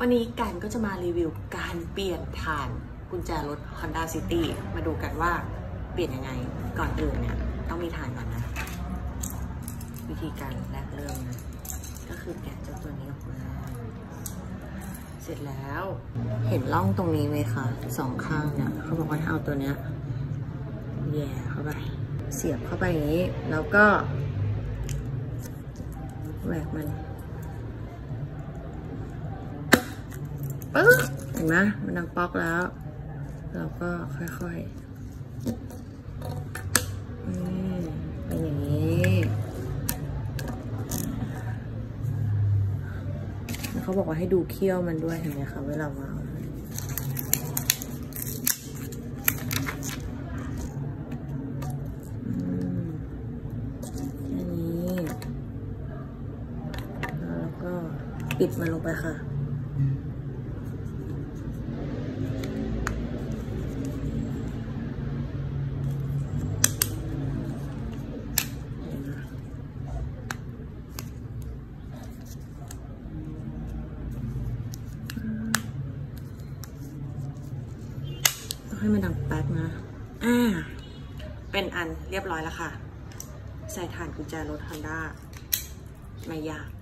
วันนี้กันก็จะมารีวิวการเปลี่ยนถ่านกุญแจรถ Honda City มาดูกันว่าเปลี่ยนยังไงก่อนอื่นเนี่ยต้องมีถ่านก่อนนะวิธีการแรกเริ่มนะก็คือแกะเจ้าตัวนี้ออกมาเสร็จแล้วเห็นร่องตรงนี้ไหมคะสองข้างเนี่ยเขาบอกว่าให้เอาตัวเนี้ยแย่เข้าไปเสียบเข้าไปอย่างนี้แล้วก็แหวกมันปึ๊บเห็นไหมมันดังป๊อกแล้วเราก็ค่อยๆเป็นอย่างนี้แล้วเขาบอกว่าให้ดูเขี้ยวมันด้วยเห็นไหมคะเวลาวางแค่นี้แล้วก็ปิดมันลงไปค่ะให้มันดังแป๊กนะเป็นอันเรียบร้อยแล้วค่ะใส่ถ่านกุญแจรถ Honda ไม่ยาก